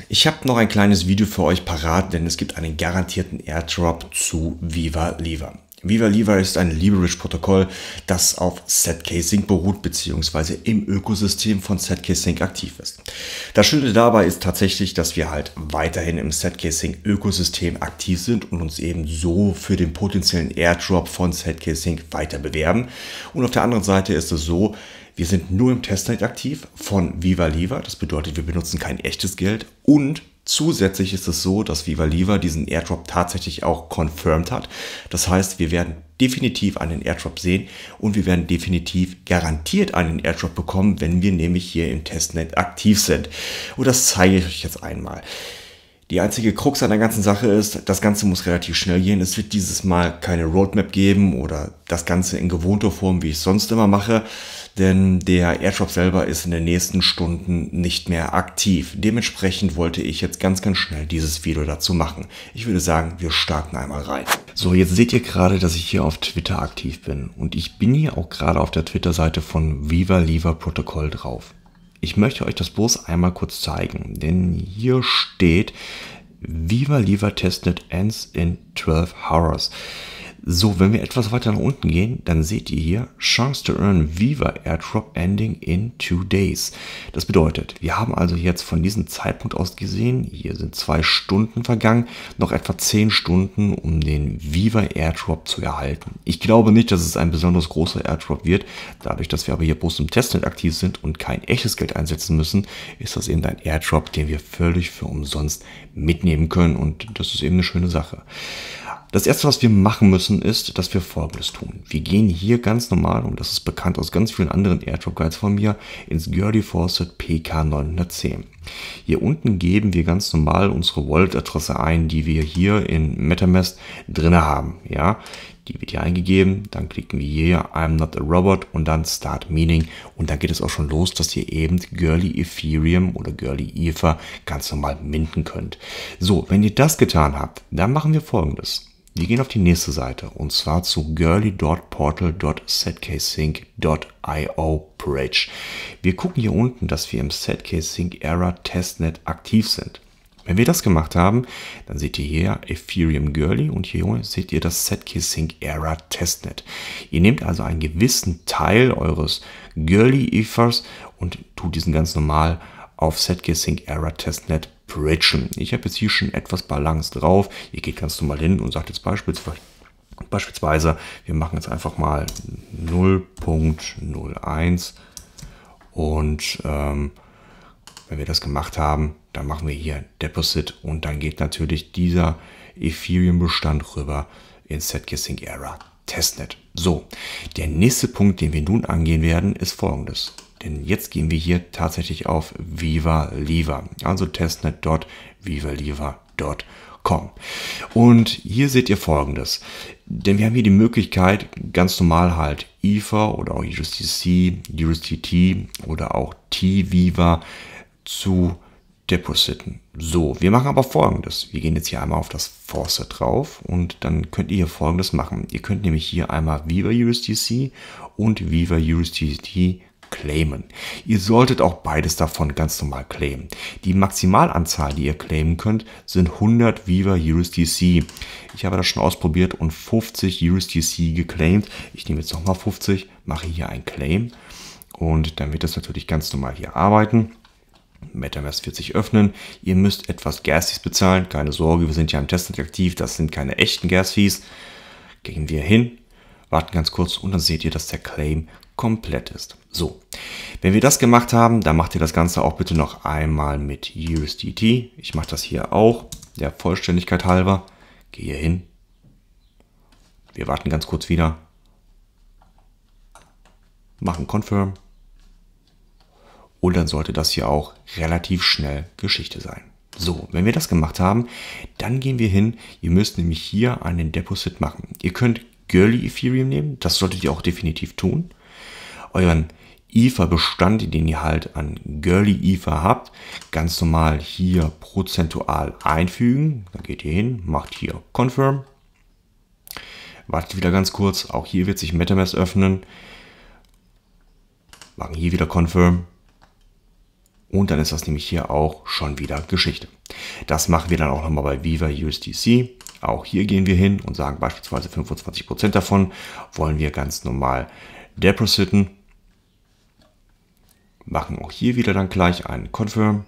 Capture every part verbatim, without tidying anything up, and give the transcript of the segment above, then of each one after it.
Ich habe noch ein kleines Video für euch parat, denn es gibt einen garantierten Airdrop zu Viva Lever. Viva Lever ist ein Leverage-Protokoll, das auf Zk-Sync beruht bzw. im Ökosystem von Zk-Sync aktiv ist. Das Schöne dabei ist tatsächlich, dass wir halt weiterhin im Zk-Sync-Ökosystem aktiv sind und uns eben so für den potenziellen Airdrop von Zk-Sync weiter bewerben. Und auf der anderen Seite ist es so, wir sind nur im Testnet aktiv von Viva Lever. Das bedeutet, wir benutzen kein echtes Geld. Und zusätzlich ist es so, dass Viva Lever diesen Airdrop tatsächlich auch confirmed hat. Das heißt, wir werden definitiv einen Airdrop sehen und wir werden definitiv garantiert einen Airdrop bekommen, wenn wir nämlich hier im Testnet aktiv sind. Und das zeige ich euch jetzt einmal. Die einzige Krux an der ganzen Sache ist, das Ganze muss relativ schnell gehen. Es wird dieses Mal keine Roadmap geben oder das Ganze in gewohnter Form, wie ich es sonst immer mache. Denn der Airdrop selber ist in den nächsten Stunden nicht mehr aktiv. Dementsprechend wollte ich jetzt ganz, ganz schnell dieses Video dazu machen. Ich würde sagen, wir starten einmal rein. So, jetzt seht ihr gerade, dass ich hier auf Twitter aktiv bin. Und ich bin hier auch gerade auf der Twitter-Seite von Viva Lever Protokoll drauf. Ich möchte euch das bloß einmal kurz zeigen, denn hier steht Viva Lever Testnet ends in twelve hours. So, wenn wir etwas weiter nach unten gehen, dann seht ihr hier Chance to earn Viva Airdrop ending in two days. Das bedeutet, wir haben also jetzt von diesem Zeitpunkt aus gesehen, hier sind zwei Stunden vergangen, noch etwa zehn Stunden, um den Viva Airdrop zu erhalten. Ich glaube nicht, dass es ein besonders großer Airdrop wird. Dadurch, dass wir aber hier bloß im Testnet aktiv sind und kein echtes Geld einsetzen müssen, ist das eben ein Airdrop, den wir völlig für umsonst mitnehmen können und das ist eben eine schöne Sache. Das erste, was wir machen müssen, ist, dass wir Folgendes tun. Wir gehen hier ganz normal, und das ist bekannt aus ganz vielen anderen Airdrop Guides von mir, ins Gurley Fawcett P K neunhundertzehn. Hier unten geben wir ganz normal unsere Wallet-Adresse ein, die wir hier in MetaMask drin haben. Ja, die wird hier eingegeben, dann klicken wir hier I'm not a robot und dann Start Meaning und dann geht es auch schon los, dass ihr eben Gurley Ethereum oder Gurley Ether ganz normal minten könnt. So, wenn ihr das getan habt, dann machen wir Folgendes. Wir gehen auf die nächste Seite und zwar zu gurley dot portal dot zk-sync dot i o bridge. Wir gucken hier unten, dass wir im Zk-Sync Era Testnet aktiv sind. Wenn wir das gemacht haben, dann seht ihr hier Ethereum Gurley und hier seht ihr das Zk-Sync Era Testnet. Ihr nehmt also einen gewissen Teil eures Gurley Ethers und tut diesen ganz normal auf Zk-Sync Era Testnet bridgen. Ich habe jetzt hier schon etwas Balance drauf. Ihr geht ganz normal hin und sagt jetzt beispielsweise, beispielsweise wir machen jetzt einfach mal null Punkt null eins und ähm, wenn wir das gemacht haben, dann machen wir hier Deposit und dann geht natürlich dieser Ethereum-Bestand rüber in Zk-Sync Era Testnet. So, der nächste Punkt, den wir nun angehen werden, ist folgendes. Denn jetzt gehen wir hier tatsächlich auf Viva Lever, also testnet dot viva lever dot com. Und hier seht ihr Folgendes. Denn wir haben hier die Möglichkeit, ganz normal halt Ether oder auch U S D C, U S D T oder auch T-Viva zu depositen. So, wir machen aber Folgendes. Wir gehen jetzt hier einmal auf das Faucet drauf und dann könnt ihr hier Folgendes machen. Ihr könnt nämlich hier einmal Viva U S D C und Viva U S D T claimen. Ihr solltet auch beides davon ganz normal claimen. Die Maximalanzahl, die ihr claimen könnt, sind hundert Viva U S D C. Ich habe das schon ausprobiert und fünfzig U S D C geclaimed. Ich nehme jetzt nochmal fünfzig, mache hier ein Claim und dann wird das natürlich ganz normal hier arbeiten. MetaMask wird sich öffnen. Ihr müsst etwas Gas-Fees bezahlen. Keine Sorge, wir sind ja im Testnet aktiv. Das sind keine echten Gas-Fees. Gehen wir hin, warten ganz kurz und dann seht ihr, dass der Claim komplett ist. So, wenn wir das gemacht haben, dann macht ihr das Ganze auch bitte noch einmal mit U S D T. Ich mache das hier auch, der Vollständigkeit halber. Gehe hier hin. Wir warten ganz kurz wieder. Machen Confirm. Und dann sollte das hier auch relativ schnell Geschichte sein. So, wenn wir das gemacht haben, dann gehen wir hin. Ihr müsst nämlich hier einen Deposit machen. Ihr könnt Gurley Ethereum nehmen, das solltet ihr auch definitiv tun. Euren Ether-Bestand, den ihr halt an Gurley Ether habt, ganz normal hier prozentual einfügen. Dann geht ihr hin, macht hier Confirm. Wartet wieder ganz kurz, auch hier wird sich MetaMask öffnen. Machen hier wieder Confirm. Und dann ist das nämlich hier auch schon wieder Geschichte. Das machen wir dann auch nochmal bei Viva U S D C. Auch hier gehen wir hin und sagen beispielsweise fünfundzwanzig Prozent davon wollen wir ganz normal depositen. Machen auch hier wieder dann gleich einen Confirm.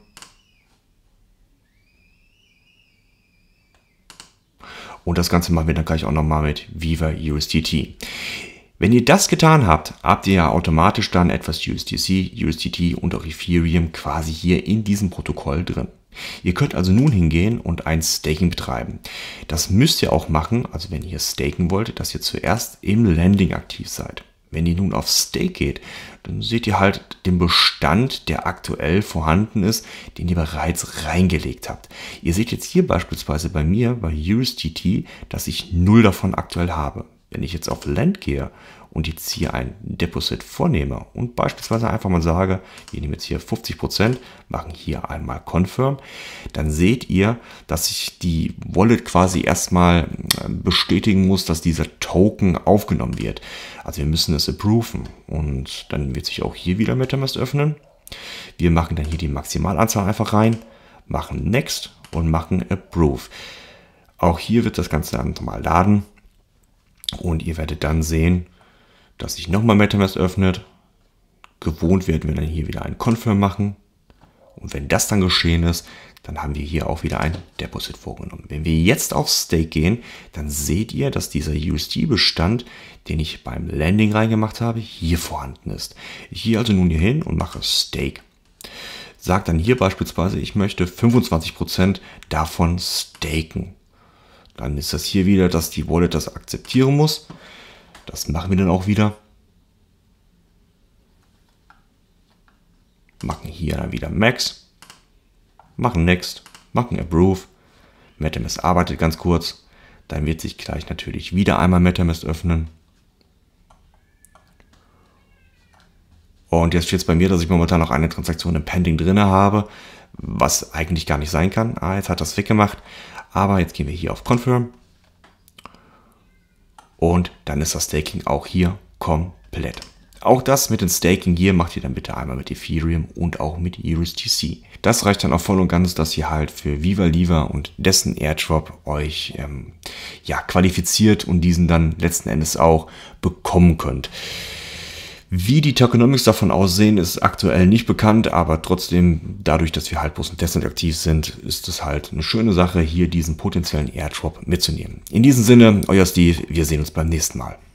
Und das Ganze machen wir dann gleich auch nochmal mit Viva U S D T. Wenn ihr das getan habt, habt ihr ja automatisch dann etwas U S D C, U S D T und auch Ethereum quasi hier in diesem Protokoll drin. Ihr könnt also nun hingehen und ein Staking betreiben. Das müsst ihr auch machen, also wenn ihr staken wollt, dass ihr zuerst im Lending aktiv seid. Wenn ihr nun auf Stake geht, dann seht ihr halt den Bestand, der aktuell vorhanden ist, den ihr bereits reingelegt habt. Ihr seht jetzt hier beispielsweise bei mir, bei U S D T, dass ich null davon aktuell habe. Wenn ich jetzt auf Lend gehe und jetzt hier ein Deposit vornehme und beispielsweise einfach mal sage, wir nehmen jetzt hier fünfzig Prozent, machen hier einmal Confirm, dann seht ihr, dass ich die Wallet quasi erstmal bestätigen muss, dass dieser Token aufgenommen wird. Also wir müssen es approven und dann wird sich auch hier wieder MetaMask öffnen. Wir machen dann hier die Maximalanzahl einfach rein, machen Next und machen Approve. Auch hier wird das Ganze dann nochmal laden. Und ihr werdet dann sehen, dass sich nochmal MetaMask öffnet. Gewohnt werden wir dann hier wieder einen Confirm machen. Und wenn das dann geschehen ist, dann haben wir hier auch wieder ein Deposit vorgenommen. Wenn wir jetzt auf Stake gehen, dann seht ihr, dass dieser U S D-Bestand, den ich beim Landing reingemacht habe, hier vorhanden ist. Ich gehe also nun hier hin und mache Stake. Sage dann hier beispielsweise, ich möchte fünfundzwanzig Prozent davon staken. Dann ist das hier wieder, dass die Wallet das akzeptieren muss. Das machen wir dann auch wieder. Machen hier dann wieder Max. Machen Next. Machen Approve. MetaMask arbeitet ganz kurz. Dann wird sich gleich natürlich wieder einmal MetaMask öffnen. Und jetzt steht es bei mir, dass ich momentan noch eine Transaktion im Pending drin habe, was eigentlich gar nicht sein kann. Ah, jetzt hat das weggemacht. Aber jetzt gehen wir hier auf Confirm und dann ist das Staking auch hier komplett. Auch das mit dem Staking hier macht ihr dann bitte einmal mit Ethereum und auch mit U S D C. Das reicht dann auch voll und ganz, dass ihr halt für Viva Liva und dessen Airdrop euch ähm, ja, qualifiziert und diesen dann letzten Endes auch bekommen könnt. Wie die Tokenomics davon aussehen, ist aktuell nicht bekannt, aber trotzdem, dadurch, dass wir halt bloß im Testnet aktiv sind, ist es halt eine schöne Sache, hier diesen potenziellen Airdrop mitzunehmen. In diesem Sinne, euer Steve, wir sehen uns beim nächsten Mal.